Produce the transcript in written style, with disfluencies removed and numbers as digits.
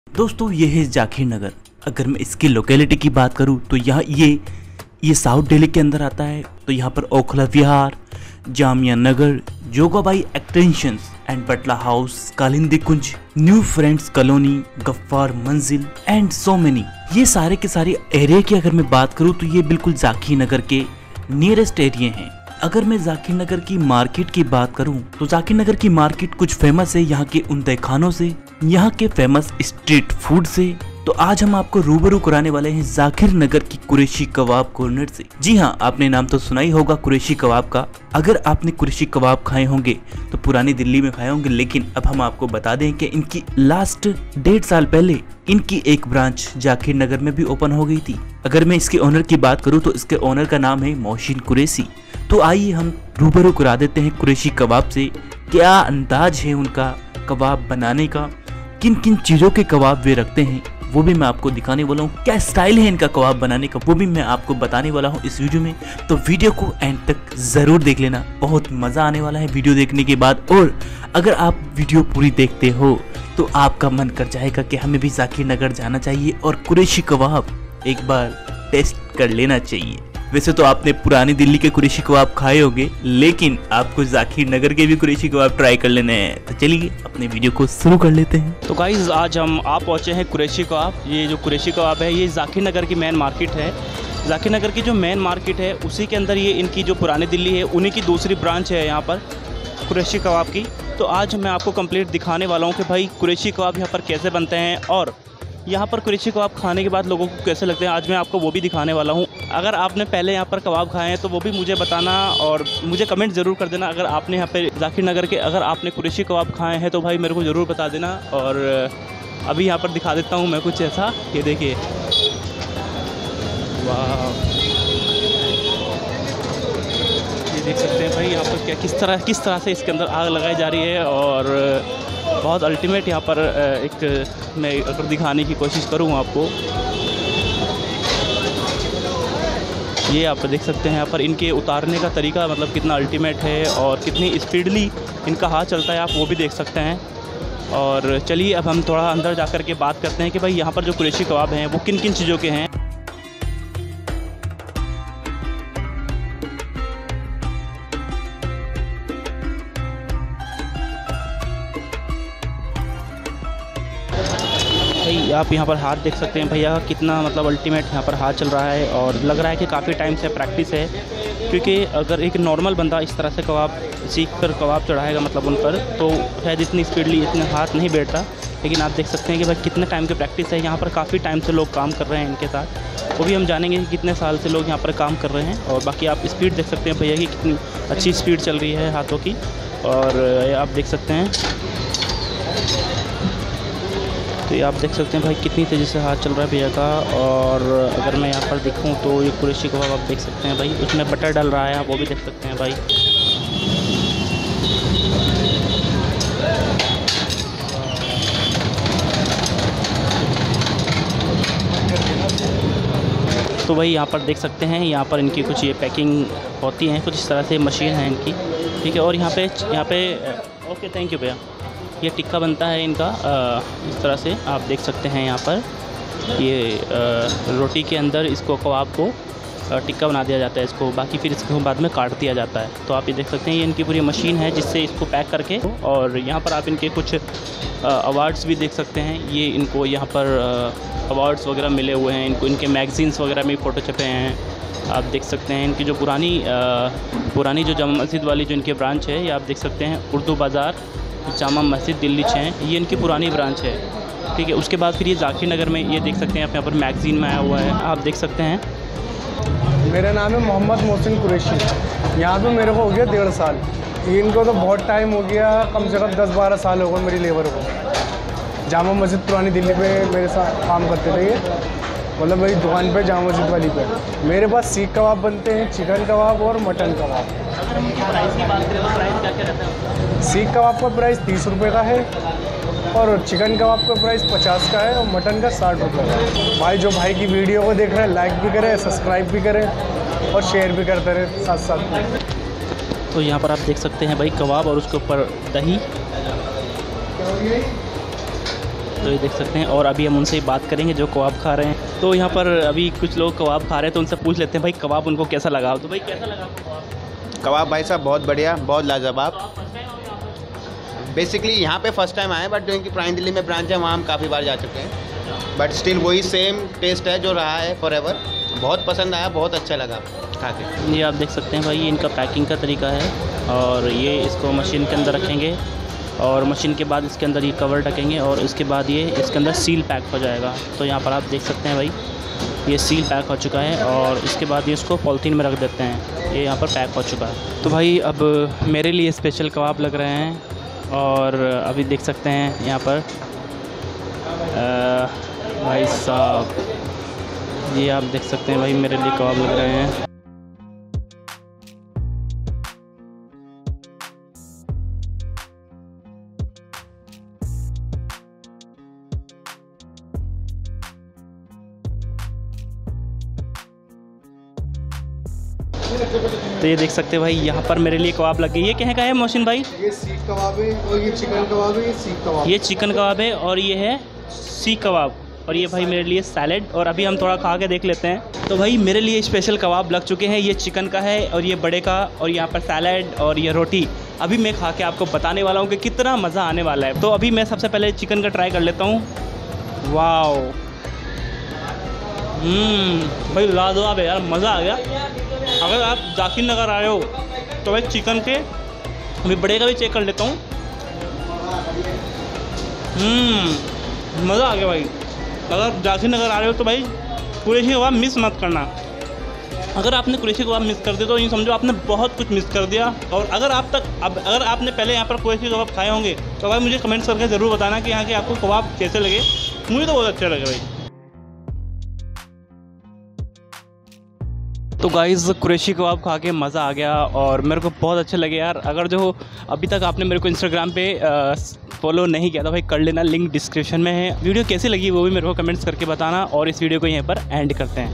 दोस्तों ये है जाकिर नगर। अगर मैं इसकी लोकेलिटी की बात करूं तो यहाँ ये साउथ दिल्ली के अंदर आता है। तो यहाँ पर Okhla Vihar, Jamia Nagar, Jogabai extensions and Batla House, Kalindi Kunj, New Friends Colony, Ghaffar Manzil and so many, ये सारे के सारे एरिया की अगर मैं बात करूँ तो ये बिल्कुल जाकिर नगर के नियरेस्ट एरिया हैं। अगर मैं जाकिर नगर की मार्केट की बात करूं तो जाकिर नगर की मार्केट कुछ फेमस है यहाँ के उम्दे खानों से, यहाँ के फेमस स्ट्रीट फूड से। तो आज हम आपको रूबरू कराने वाले हैं जाकिर नगर की कुरैशी कबाब कॉर्नर से। जी हाँ, आपने नाम तो सुना ही होगा कुरैशी कबाब का। अगर आपने कुरैशी कबाब खाए होंगे तो पुरानी दिल्ली में खाए होंगे, लेकिन अब हम आपको बता दें कि इनकी लास्ट 1.5 साल पहले इनकी एक ब्रांच जाकिर नगर में भी ओपन हो गई थी। अगर मैं इसके ओनर की बात करूँ तो इसके ओनर का नाम है मोहसिन कुरैशी। तो आइए हम रूबरू करा देते हैं कुरैशी कबाब से। क्या अंदाज है उनका कबाब बनाने का, किन किन चीज़ों के कबाब वे रखते हैं वो भी मैं आपको दिखाने वाला हूँ, क्या स्टाइल है इनका कबाब बनाने का वो भी मैं आपको बताने वाला हूँ इस वीडियो में। तो वीडियो को एंड तक ज़रूर देख लेना, बहुत मज़ा आने वाला है वीडियो देखने के बाद। और अगर आप वीडियो पूरी देखते हो तो आपका मन कर जाएगा कि हमें भी जाकिर नगर जाना चाहिए और कुरैशी कबाब एक बार टेस्ट कर लेना चाहिए। वैसे तो आपने पुरानी दिल्ली के कुरैशी कबाब खाए होंगे, लेकिन आपको जाकिर नगर के भी कुरैशी कबाब ट्राई कर लेने हैं। तो चलिए अपने वीडियो को शुरू कर लेते हैं। तो गाइस आज आप पहुँचे हैं कुरैशी कबाब। ये जो कुरैशी कबाब है ये जाकिर नगर की मेन मार्केट है। जाकिर नगर की जो मेन मार्केट है उसी के अंदर ये इनकी जो पुरानी दिल्ली है उन्हीं की दूसरी ब्रांच है यहाँ पर कुरैशी कबाब की। तो आज मैं आपको कंप्लीट दिखाने वाला हूँ कि भाई कुरैशी कबाब यहाँ पर कैसे बनते हैं और यहाँ पर कुरैशी कबाब खाने के बाद लोगों को कैसे लगते हैं, आज मैं आपको वो भी दिखाने वाला हूँ। अगर आपने पहले यहाँ पर कबाब खाए हैं तो वो भी मुझे बताना और मुझे कमेंट ज़रूर कर देना। अगर आपने यहाँ पे जाकिर नगर के अगर आपने कुरैशी कबाब खाए हैं तो भाई मेरे को ज़रूर बता देना। और अभी यहाँ पर दिखा देता हूँ मैं कुछ ऐसा, ये देखिए, वाह, ये देख सकते हैं भाई यहाँ पर क्या किस तरह से इसके अंदर आग लगाई जा रही है। और बहुत अल्टीमेट यहाँ पर एक मैं अगर दिखाने की कोशिश करूँ आपको, ये आप देख सकते हैं यहाँ पर इनके उतारने का तरीका मतलब कितना अल्टीमेट है और कितनी स्पीडली इनका हाथ चलता है, आप वो भी देख सकते हैं। और चलिए अब हम थोड़ा अंदर जाकर के बात करते हैं कि भाई यहाँ पर जो कुरैशी कबाब हैं वो किन किन चीज़ों के हैं। आप यहाँ पर हाथ देख सकते हैं भैया कितना मतलब अल्टीमेट यहाँ पर हाथ चल रहा है और लग रहा है कि काफ़ी टाइम से प्रैक्टिस है, क्योंकि अगर एक नॉर्मल बंदा इस तरह से कबाब सीख कर कबाब चढ़ाएगा मतलब उन पर तो शायद इतनी स्पीडली इतने हाथ नहीं बैठता। लेकिन आप देख सकते हैं कि भाई कितने टाइम की प्रैक्टिस है। यहाँ पर काफ़ी टाइम से लोग काम कर रहे हैं इनके साथ, वो भी हम जानेंगे कि कितने साल से लोग यहाँ पर काम कर रहे हैं। और बाकी आप स्पीड देख सकते हैं भैया की कितनी अच्छी स्पीड चल रही है हाथों की। और आप देख सकते हैं, तो ये आप देख सकते हैं भाई कितनी तेज़ी से हाथ चल रहा है भैया का। और अगर मैं यहाँ पर दिखूँ तो ये कुरैशी कबाब आप देख सकते हैं भाई, उसमें बटर डल रहा है, आप वो भी देख सकते हैं भाई। तो भाई यहाँ पर देख सकते हैं, यहाँ पर इनकी कुछ ये पैकिंग होती हैं, कुछ इस तरह से मशीन है इनकी, ठीक है। और यहाँ पे ओके, थैंक यू भैया। ये टिक्का बनता है इनका इस तरह से आप देख सकते हैं। यहाँ पर ये रोटी के अंदर इसको कबाब को टिक्का बना दिया जाता है इसको, बाकी फिर इसको बाद में काट दिया जाता है। तो आप ये देख सकते हैं ये इनकी पूरी मशीन है जिससे इसको पैक करके। और यहाँ पर आप इनके कुछ अवार्ड्स भी देख सकते हैं। ये इनको यहाँ पर अवार्ड्स वगैरह मिले हुए हैं इनको, इनके मैगज़ीन्स वगैरह में फ़ोटो छपे हैं। आप देख सकते हैं इनकी जो पुरानी जो जामा मस्जिद वाली जो इनकी ब्रांच है, ये आप देख सकते हैं उर्दू बाज़ार जामा मस्जिद दिल्ली 6, ये इनकी पुरानी ब्रांच है, ठीक है। उसके बाद फिर ये जाकिर नगर में ये देख सकते हैं आप यहाँ पर मैगज़ीन में आया हुआ है, आप देख सकते हैं। मेरा नाम है मोहम्मद मोहसिन कुरैशी। यहाँ पे मेरे को हो गया 1.5 साल, इनको तो बहुत टाइम हो गया, कम से कम 10-12 साल हो गए मेरी लेबर को। जामा मस्जिद पुरानी दिल्ली पे मेरे साथ काम करते थे ये, मतलब मेरी दुकान पे जामा मस्जिद वाली पे। मेरे पास सीख कबाब बनते हैं, चिकन कबाब और मटन कबाब। अगर हम इनकी प्राइस की बात करें तो प्राइस क्या क्या रहता है? सीख कबाब का प्राइस 30 रुपये का है और चिकन कबाब का प्राइस 50 का है और मटन का 60 रुपये का है। भाई जो भाई की वीडियो को देख रहे हैं लाइक भी करें, सब्सक्राइब भी करें और शेयर भी करते रहे साथ साथ में। तो यहाँ पर आप देख सकते हैं भाई कबाब और उसके ऊपर दही। तो ये देख सकते हैं। और अभी हम उनसे बात करेंगे जो कबाब खा रहे हैं। तो यहाँ पर अभी कुछ लोग कबाब खा रहे हैं, तो उनसे पूछ लेते हैं भाई कबाब उनको कैसा लगा। तो भाई कैसा लगा आपको कबाब? भाई साहब बहुत बढ़िया, बहुत लाजवाब। बेसिकली यहाँ पे फर्स्ट टाइम आए, बट जो इनकी पुरानी दिल्ली में ब्रांच है वहाँ हम काफ़ी बार जा चुके हैं, बट स्टिल वही सेम टेस्ट है जो रहा है फॉर एवर। बहुत पसंद आया, बहुत अच्छा लगा खा के। ये आप देख सकते हैं भाई, ये इनका पैकिंग का तरीका है। और ये इसको मशीन के अंदर रखेंगे और मशीन के बाद इसके अंदर ये कवर ढकेंगे और उसके बाद ये इसके अंदर सील पैक हो जाएगा। तो यहाँ पर आप देख सकते हैं भाई, ये सील पैक हो चुका है और इसके बाद ये इसको पॉलीथीन में रख देते हैं। ये यहाँ पर पैक हो चुका है। तो भाई अब मेरे लिए स्पेशल कबाब लग रहे हैं और अभी देख सकते हैं यहाँ पर भाई साहब, ये आप देख सकते हैं भाई मेरे लिए कबाब लग रहे हैं। तो ये देख सकते हैं भाई, यहाँ पर मेरे लिए कबाब लग गई। ये क्या है मोहसिन भाई? ये सीख कबाब है और ये चिकन कबाब है, ये सीख कबाब। ये चिकन कबाब है और ये है सीख कबाब। और ये भाई मेरे लिए सैलेड। और अभी हम थोड़ा खा के देख लेते हैं। तो भाई मेरे लिए स्पेशल कबाब लग चुके हैं। ये चिकन का है और ये बड़े का, और यहाँ पर सैलेड और ये रोटी। अभी मैं खा के आपको बताने वाला हूँ कि कितना मज़ा आने वाला है। तो अभी मैं सबसे पहले चिकन का ट्राई कर लेता हूँ। वाओ, भाई लाजवाब है यार, मज़ा आ गया। अगर आप जाकिर नगर आए हो तो भाई चिकन के, अभी बड़े का भी चेक कर लेता हूँ। मज़ा आ गया भाई। अगर जाकिर नगर आ रहे हो तो भाई कुरैशी कबाब मिस मत करना। अगर आपने कुरैशी कबाब मिस कर दिया तो ये समझो आपने बहुत कुछ मिस कर दिया। और अगर अगर आपने पहले यहाँ पर कुरैशी कबाब खाए होंगे तो भाई मुझे कमेंट्स करके ज़रूर बताना कि यहाँ के आपको कबाब कैसे लगे। मुझे तो बहुत अच्छे लगे भाई। तो गाइज़ कुरैशी कबाब खा के मज़ा आ गया और मेरे को बहुत अच्छे लगे यार। अगर जो अभी तक आपने मेरे को इंस्टाग्राम पे फॉलो नहीं किया तो भाई कर लेना, लिंक डिस्क्रिप्शन में है। वीडियो कैसी लगी वो भी मेरे को कमेंट्स करके बताना। और इस वीडियो को यहीं पर एंड करते हैं।